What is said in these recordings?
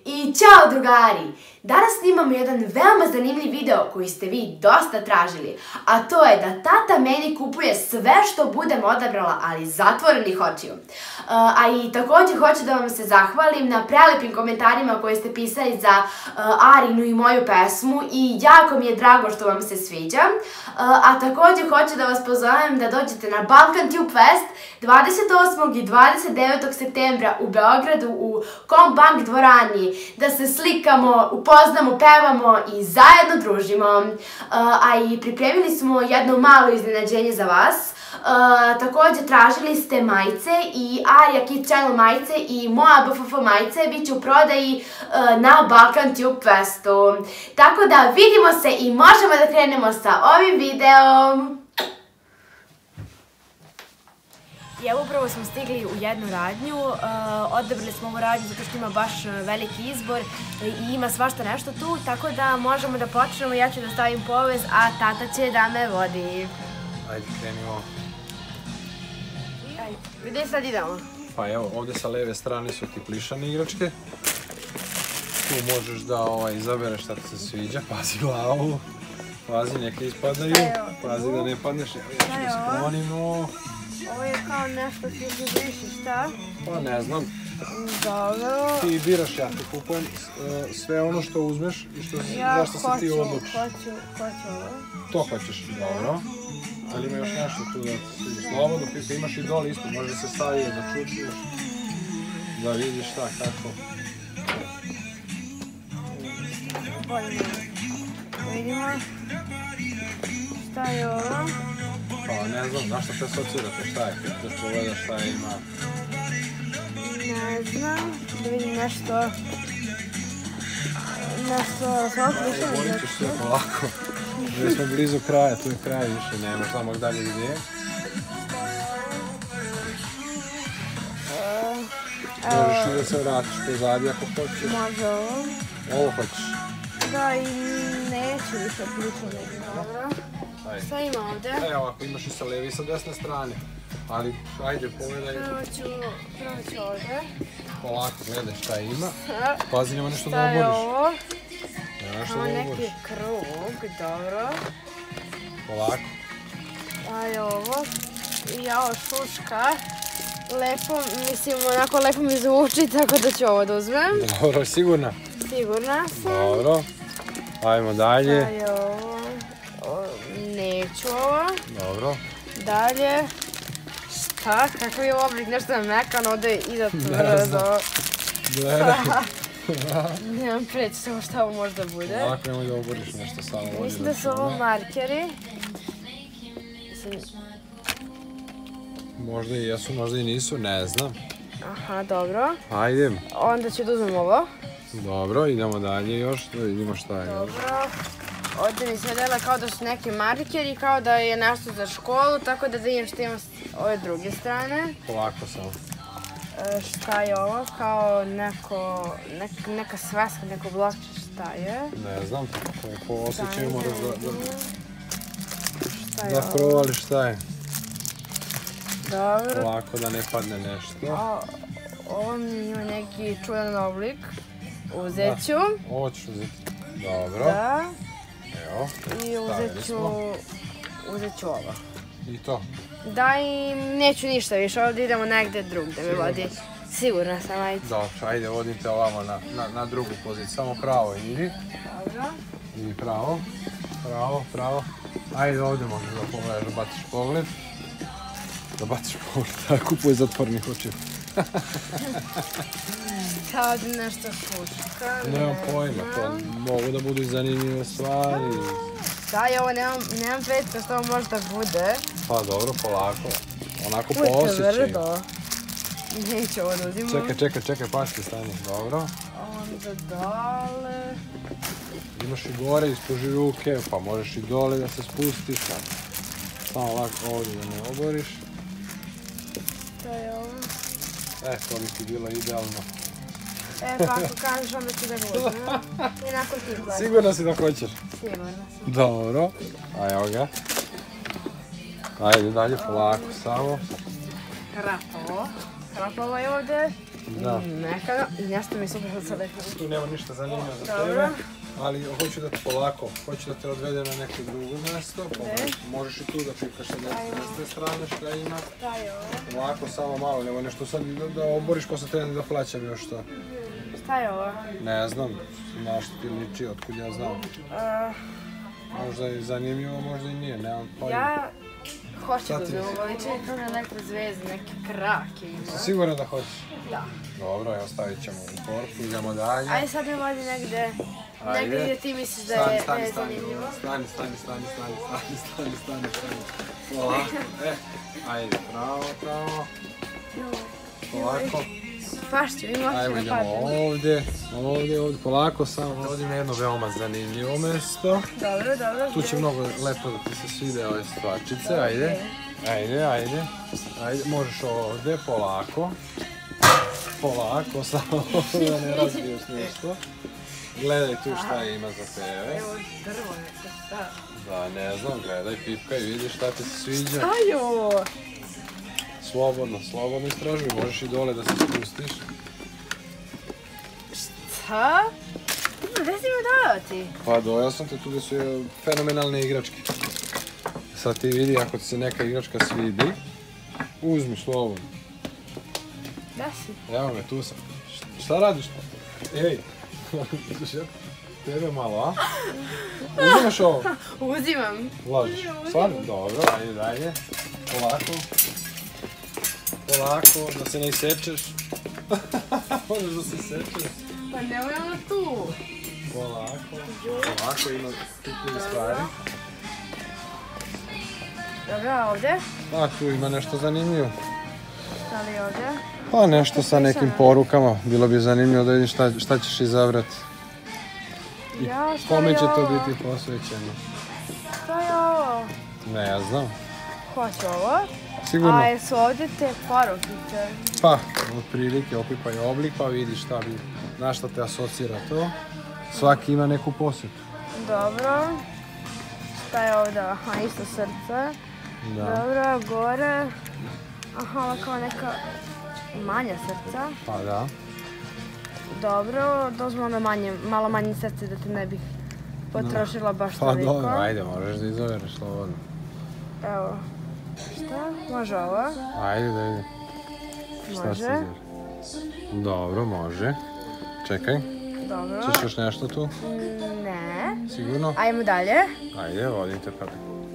I ćao drugari! Danas snimamo jedan veoma zanimljiv video koji ste vi dosta tražili, a to je da tata meni kupuje sve što budem odabrala, ali zatvorenih očiju. A i također hoću da vam se zahvalim na prelepim komentarima koje ste pisali za Arinu i moju pesmu i jako mi je drago što vam se sviđa. A također hoću da vas pozovem da dođete na Balkan Tube Fest 28. i 29. septembra u Beogradu u Kombank dvorani, da se slikamo, upoznamo, pevamo i zajedno družimo. A i pripremili smo jedno malo iznenađenje za vas. Također tražili ste majice i Arija Kids Channel majice i moja BFF majice bit će u prodaji na Balkan Tube Festu. Tako da vidimo se i možemo da krenemo sa ovim videom. I evo upravo smo stigli u jednu radnju, odabrali smo ovu radnju zato što ima baš veliki izbor i ima svašta nešto tu, tako da možemo da počnemo, ja ću da stavim povez, a tata će da me vodi. Ajde, krenimo. Ajde, gdje sad idemo? Pa evo, ovdje sa leve strane su ti plišane igračke. Tu možeš da izabereš šta ti se sviđa, pazi glavu. Pazi, neke ispadaju, pazi da ne padneš, evo ja ću da se klonimo. Ovo je kao nešto ti izbriši, šta? Pa ne znam. Dobro. Ti biraš, ja ti kupujem sve ono što uzmeš i zašto se ti odlučiš. Ja hoću ovo. To hoćeš, dobro. Ali ima još nešto tu da si slobodno pisa, imaš i dole isto, može da se stavi da čučiš, da vidiš šta, kako. Bolje. Vidimo. Šta je ovo? Pa ne znam, zašto te asocirate, šta je, da pogledaš šta ima. Ne znam, da vidim nešto... Nešto... Borit ćeš sve polako. Gdje smo blizu kraja, tu je kraj više, nemaš tamo dalje gdje. Možeš i da se vratiš pozadnje ako hoćeš. Može ovo. Ovo hoćeš. Da, i neću više pričati. Dobro. Šta ima ovdje? Evo, ako imaš i sa leve i sa desne strane. Ali, ajde, pogledaj. Prvo ću ovdje. Polako, gledaj šta ima. Pazi, nema nešto da Šta je oboriš. ovo? Nema nešto da Ovo oboriš. neki krug, dobro. Polako. A je ovo? I ovo šuška. Lepo, mislim, onako lepo mi zvuči, tako da ću ovo da uzmem. Dobro, sigurna? Sigurna sam. Dobro. Ajmo dalje. Šta je ovo? Neću ovo. Dobro. Dalje. Šta? Kakav je oblik? Nešto je mekan, ovdje ide tvrdo. Gledaj. Nemam predstavu šta ovo možda bude. Ovako nemoj da oboriš nešto samo. Mislim da su ovo markeri. Možda i jesu, možda i nisu, ne znam. Aha, dobro. Ajde. Onda ću da uzmem ovo. Dobro, idemo dalje još, da vidimo šta je. Dobro. Ovdje mi se dela kao da su neki markeri, kao da je nešto za školu, tako da vidim što imam s ove druge strane. Polako samo. Šta je ovo? Kao neka sveska, neko blokče, šta je? Ne znam, po osjećaju moraš da provališ šta je. Dobro. Polako da ne padne nešto. Ovo mi ima neki čudan oblik. Uzet ću. Ovo ćeš uzeti. Dobro. Da. Evo, I uzet ću ovo. I to. Da, i neću ništa više, ovdje idemo negdje drugdje me vodi. Sigurna sam, ajde. Dobro, ajde, vodim te ovamo na drugu poziciju. Samo pravo idi. Dobro. Idi pravo. Pravo. Ajde, ovdje možeš da pogledaš, da baciš pogled. Da kupuje zatvornih očiju. Šta ovdje nešto šuška? Nemam pojma, to mogu da budu i zanimljive stvari. Šta je ovo, nemam predstav što ovo možda bude. Pa dobro, polako. Onako po osjećaju. Tvrdo. Neću ovo da uzimam. Čekaj, paški stani. Dobro. Onda dole. Imaš i gore, ispuži ruke, pa možeš i dole da se spustiš. Samo ovako ovdje da ne oboriš. Šta je ovo? To mi ti bilo idealno. Pa ako kažeš onda ću da ga uzmem. I nakon ti plaćam. Sigurno si da hoćeš? Sigurno sam. Dobro. A evo ga. Ajde dalje polako samo. Hrapavo je ovdje. Da. mekano i nešto mi super sad rekao. Tu nema ništa zanimljivo za Dobro. tebe, ali hoću da te polako, hoću da te odvedem na neko drugo mjesto, pa možeš i tu da pipkaš sa desne strane šta ima. Šta je ovo? Ovako, samo malo, nema nešto sad da oboriš posle tebe da plaćam još to. Šta je ovo? Ne znam, na što ti liči, otkud ja znam. Možda je zanimljivo, možda i nije, nemam pojma. Ja hoću da uzmem ovo, liči kao na elektrozvezde, neke krake ima. Sigurno da hoćeš? Da. Dobro, evo stavit ćemo u korpu, idemo dalje. Ajde sad me vodi negde gdje ti misliš da je zanimljivo. Stani. Polako, ajde, pravo. Polako. Pašću, ima Ajmo, oči da idemo padne. ovdje, polako, samo ovdje na jedno veoma zanimljivo mjesto. Dobro. Tu će mnogo lepo da ti se svide ove stvarčice, ajde, možeš ovdje, polako, samo da ne razbiješ nešto. Gledaj tu šta ima za tebe. Evo drvo neko, šta? Da, ne znam, gledaj, pipkaj, vidiš šta ti se sviđa. Šta je ovo? Slobodno istražuj, možeš i dole da se spustiš. Šta? Gdje si me dao ti? Pa dojao sam te, tu gdje su fenomenalne igračke. Sad ti vidi, ako ti se neka igračka svidi, uzmi slobodno. Da si? Evo me, tu sam. Šta radiš? Ej, tebe malo, a? Uzimaš ovo? Uzimam. Lažiš. Stvarno? Dobro, ajde dalje. Polako, da se ne isečeš. Možeš da se isečeš. Pa nemoj ono tu. Polako, ima hitnije stvari. Dobro, a ovdje? A, tu ima nešto zanimljivo. Da li je ovdje? Pa nešto sa nekim porukama, bilo bi zanimljivo da vidim šta ćeš izabrati. I Ja, šta kome je će to ovo? biti posvećeno? Šta je ovo? Ne, ja znam. Hoću ovo. Sigurno. A jesu ovdje te porukice? Pa, otprilike opipaj oblik pa vidiš šta bi, na šta te asocira to. Svaki ima neku posjetu. Dobro. Šta je ovdje? Aha, isto srce. Da. Dobro, gore. Aha, ovo kao neka manja srca. Pa da. Dobro, dozmo ono malo manje srce da te ne bih potrošila baš Pa toliko. dobro, ajde, možeš da izabereš slobodno. Evo. Šta? Može ovo? Ajde da vidim. Šta Može. se izaber? Dobro, može. Čekaj, Dobro. ćeš još nešto tu? Ne. Sigurno? Ajmo dalje. Ajde, vodite pa.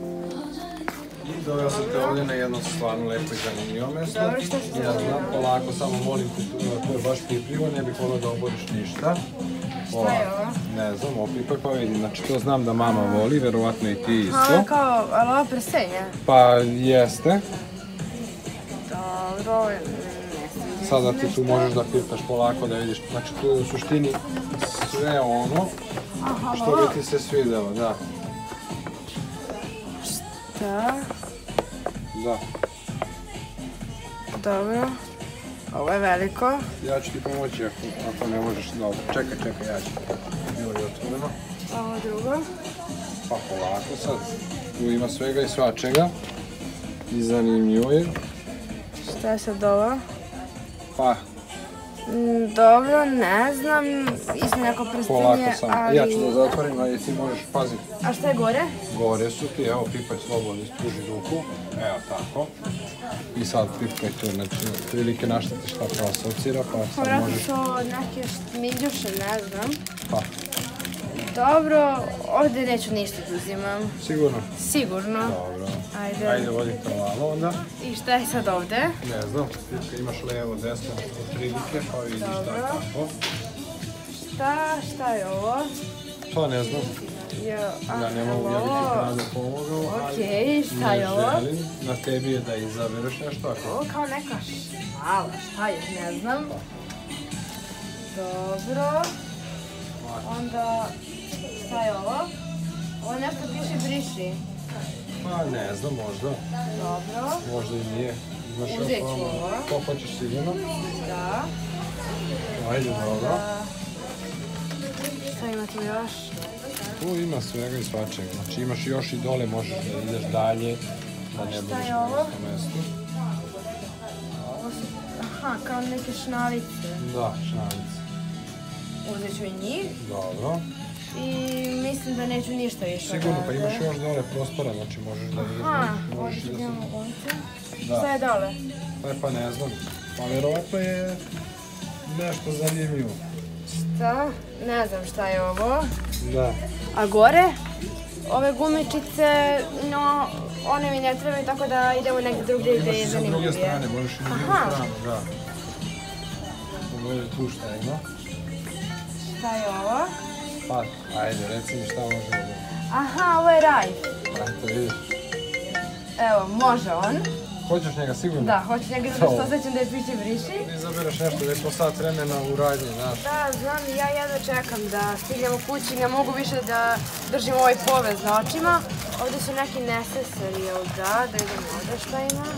I doveo sam te ovdje na jedno stvarno lepo i zanimljivo mjesto. Dobro, šta si Ja znam, polako, samo molim te, to je baš pipljivo, ne bih volio da oboriš ništa. Šta je ovo? Ne znam, opipaj pa vidim, znači to znam da mama voli, verovatno i ti Ovo isto. je kao, ali ovo prstenje. Pa jeste, Dobro, ne sviđa. sada ti tu možeš da pipkaš polako da vidiš, znači tu je u suštini sve ono što bi ti se svidjelo, da. Da. Da, Dobro. Ovo je veliko. ja ću ti pomoći ako ne možeš, dobro, čekaj, ja ću. Bilo je otvoreno. Ovo drugo. Pa polako sad, tu ima svega i svačega. I zanimljivo je. Šta je sad ovo? Pa, Dobro, ne znam. Isto neko prstenje, polako sam. ali... Ja ću da zatvorim, ali ti možeš paziti. A šta je gore? Gore su ti, evo pipaj slobodno, ispruži ruku. Evo tako. I sad pipkaj tu, znači prilike na šta ti šta te asocira, pa sad Vratno možeš... su neke miljuše, ne znam. Pa, Dobro, ovdje neću ništa da uzimam. sigurno? Sigurno. Dobro. Ajde. Ajde, vodim te ovamo onda. I šta je sad ovdje? Ne znam, pipka imaš levo, desno, prilike, pa vidiš šta je tako. Šta je ovo? Pa ne znam. Ja Ja ne mogu, ja bih ti rado pomogao, ali Okej, šta je ovo? ne želim. Na tebi je da izabereš nešto ako... Ovo kao neka šala, šta je, ne znam. Dobro. Onda, šta je ovo? Ovo nešto piše briši. Pa ne znam, možda. Dobro. Možda i nije. Imaš Uzet ću ovo. To hoćeš sigurno? Da. Ajde, dobro. Šta ima tu još? Tu ima svega i svačega. Znači imaš još i dole, možeš da ideš dalje. Da ne budeš je na ovo? istom mjestu. Ovo su... Aha, kao neke šnavice. Da, šnavice. Uzet ću i njih. Dobro. I mislim da neću ništa više odavde. Sigurno, pa imaš još dole prostora, znači možeš da ideš. Aha, ovdje ću imamo gumice. Da. Šta je dole? Pa ne znam, pa vjerovatno je nešto zanimljivo. Šta? Ne znam šta je ovo. Da. A gore? Ove gumičice, no, one mi ne trebaju, tako da idemo negdje drugdje gdje je zanimljivije. Imaš i sa druge strane, možeš i na drugu stranu, da. Ovo je tu šta ima. Šta je ovo? Pa, ajde, reci mi šta može da bude. Aha, ovo je raj. Ajde, vidiš. Evo, može on. Hoćeš njega sigurno? Da, hoću njega zato što osjećam da je piši briši. Ti zabereš nešto da je po sat vremena u radnji, znaš. Da, znam i ja jedva čekam da stignemo kući, ne mogu više da držim ovaj povez na očima. Ovdje su neki nesesari, jel da? Da idemo ovdje šta ima.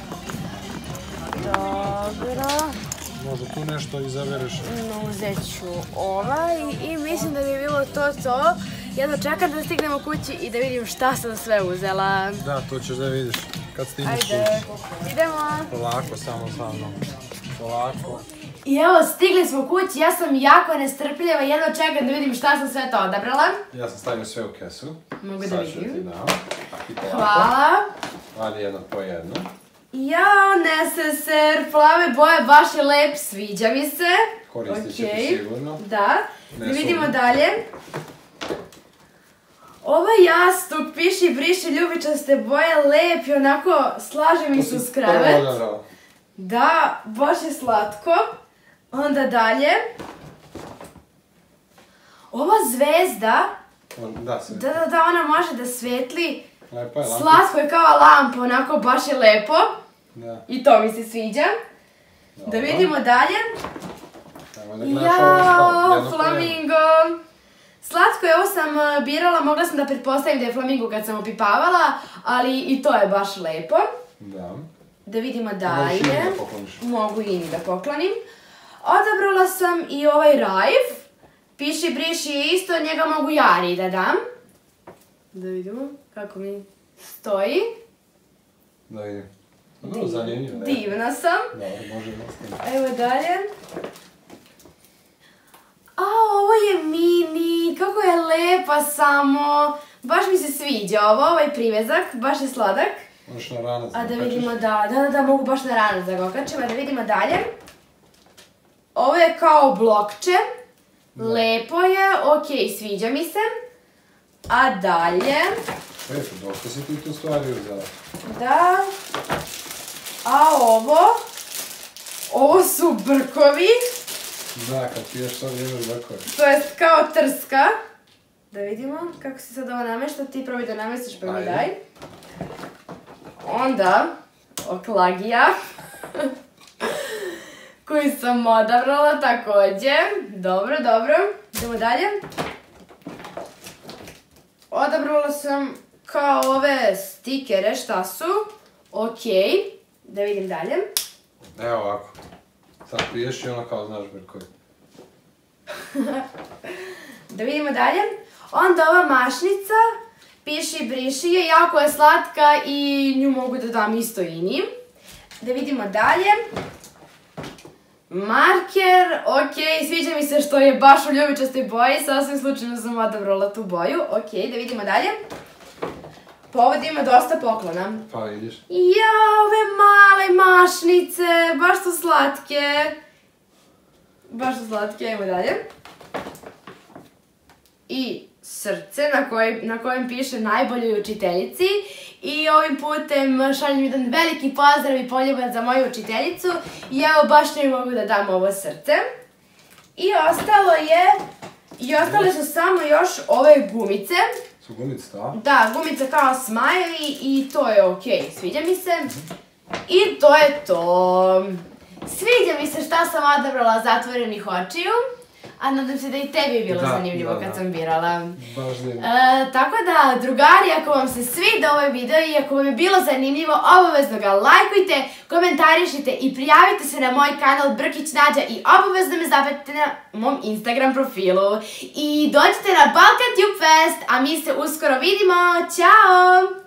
Dobro. Možda tu nešto izabereš. Uzet ću ovaj i mislim da bi bilo to. Jedva čekam da stignemo kući i da vidim šta sam sve uzela. Da, to ćeš da vidiš kad stigneš kući. Ajde, idemo. Polako, samo sa mnom. Polako. I evo, stigli smo kući, ja sam jako nestrpljava, jedva čekam da vidim šta sam sve to odabrala. Ja sam stavio sve u kesu. Mogu da Sad ću vidim. ti dam. Hvala. Ali jedno po jedno. Jao, neseser, plave boje, baš je lep, sviđa mi se. Koristit će ti sigurno. Da, da vidimo dalje. Ovaj jastuk, piši, briši, ljubičaste boje, lep i onako slaže mi se uz krevet. Da, baš je slatko. Onda dalje. Ova zvezda, da, ona može da svetli. Lepa je lampica. Slatko je kao lampa, onako baš je lepo. I to mi se sviđa. Da vidimo dalje. Jao, flamingo. Slatko je, ovo sam birala, mogla sam da pretpostavim da je flamingo kad sam opipavala, ali i to je baš lepo. Da vidimo dalje. Mogu i ini da poklonim. Odabrala sam i ovaj rajf. Piši, briši je isto, njega mogu Jari da dam. Da vidimo kako mi stoji. Da vidim. Vrlo zanimljivo. Divna sam. Dobro, može nastaviti. Evo dalje. A, ovo je mini, kako je lepa samo. Baš mi se sviđa ovo, ovaj privezak, baš je sladak. Možeš na ranac da A da vidimo, da, mogu baš na ranac da ga okačim, a da vidimo dalje. Ovo je kao blokče. Lepo je, okej, sviđa mi se. A dalje... Eto, dosta si ti tu stvari uzela. Da. A ovo su brkovi. Da, kad piješ sad imaš brkove. To jest kao trska. Da vidimo kako se sad ovo namešta, ti probaj da namestiš pa mi daj. Onda, oklagija. Koju sam odabrala također. Dobro. Idemo dalje. Odabrala sam kao ove stikere, šta su? Okej. Da vidim dalje. Evo ovako. Sad piješ i ono kao znaš brkovi. Da vidimo dalje. Onda ova mašnica, piši, briši je, jako je slatka i nju mogu da dam isto i njim. Da vidimo dalje. Marker, okej, sviđa mi se što je baš u ljubičastoj boji, sasvim slučajno sam odabrala tu boju. Okej, da vidimo dalje. Pa ovdje ima dosta poklona. Pa vidiš. Jao, ove male mašnice, baš su slatke. Idemo dalje. I srce na kojem piše najboljoj učiteljici. I ovim putem šaljem jedan veliki pozdrav i poljubac za moju učiteljicu. I evo baš njoj mogu da dam ovo srce. I ostale su samo još ove gumice. Su gumice, da? Da, gumice kao smiley i to je okej, sviđa mi se. I to je to. Sviđa mi se šta sam odabrala zatvorenih očiju. A nadam se da i tebi je bilo zanimljivo kad sam birala. Baš divno. Tako da, drugari, ako vam se svida ovaj video i ako vam je bilo zanimljivo, obavezno ga lajkujte, komentarišite i prijavite se na moj kanal Brkić Nađa i obavezno me zapratite na mom Instagram profilu. I dođite na Balkan Tube Fest, a mi se uskoro vidimo. Ćao!